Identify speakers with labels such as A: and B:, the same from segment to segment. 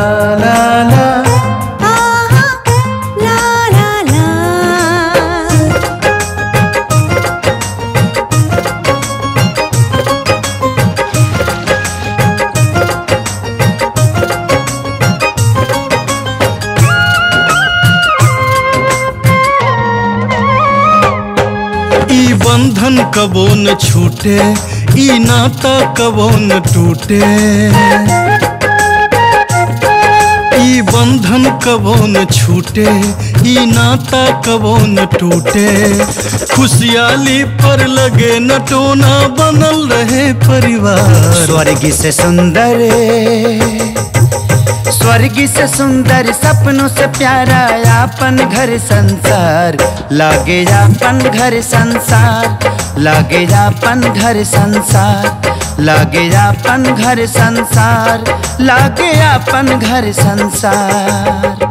A: ला ला
B: ला ला ला।
A: ई बंधन कबो न छूटे, ई नाता कबो न टूटे। ई बंधन कबो न छूटे, ई नाता कबो न टूटे। खुशहाली पर लगे न टोना, बनल रहे परिवार।
C: स्वर्ग से सुंदर, स्वर्ग से सुंदर सपनों से प्यारा अपन घर संसार। लागे अपन घर संसार, लागे अपन घर संसार, लागे अपन घर संसार, लागे अपन घर संसार।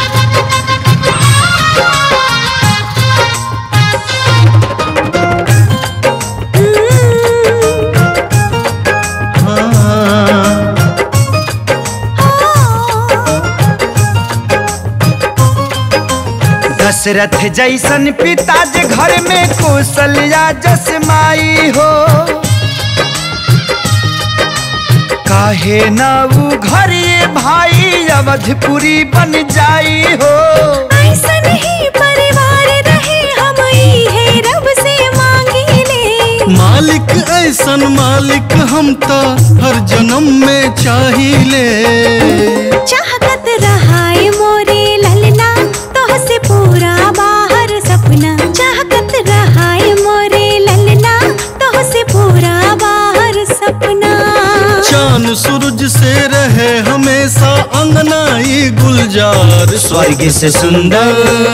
C: दशरथ जैसन पिताजी घर में कौशल्या जस माई हो। काहे ना वो घर ये भाई अवधपुरी बन जाई हो।
B: ऐसा नहीं परिवार रहे, हम ही रब से मांगी ले।
A: मालिक ऐसन मालिक हम तो हर जन्म में चाहिए।
B: चाहत रहाए मोरे ललना, तो से पूरा बाहर सपना। चाहत रहाए मोरे ललना, तो से पूरा बाहर सपना।
A: चांद सूरज से रहे हमेशा अंगनाई गुलजार।
C: स्वर्ग से सुंदर,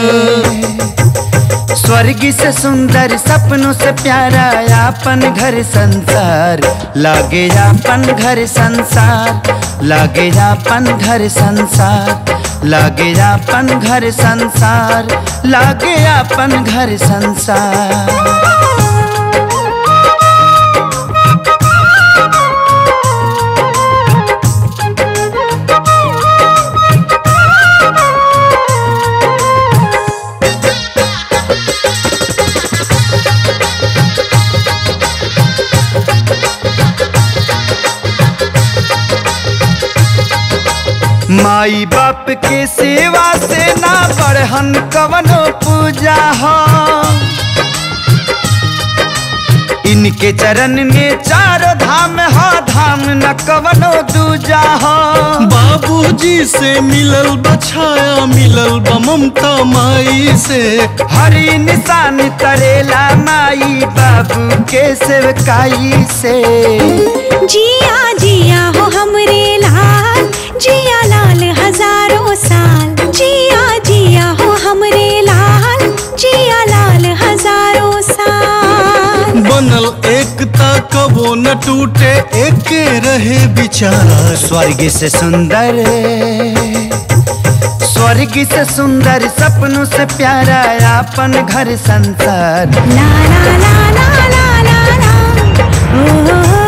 C: स्वर्ग से सुंदर सपनों से प्यारा अपन घर संसार। लागे अपन घर संसार, लागे अपन घर संसार, लागे अपन घर संसार, लागे अपन घर संसार। माई बाप के सेवा से ना बढ़हन कवनो पूजा हो। इनके चरण में चारों धाम हो, धाम न कवनो दूजा हो।
A: बाबूजी से मिलल बछाया, मिलल ममता माई से।
C: हरी निशान तरेला माई बाबू के सेवकाई से।
B: जिया जिया हो हमरे लाल, जिया लाल हजारों साल। जिया जिया हो हमरे लाल, जिया लाल हजारों साल।
A: बनल एकता कबो न टूटे, एके रहे विचार।
C: स्वर्ग से सुंदर, स्वर्ग से सुंदर सपनों से प्यारा अपन घर संसार।
B: ला ला ला ला ला ला ला। ओ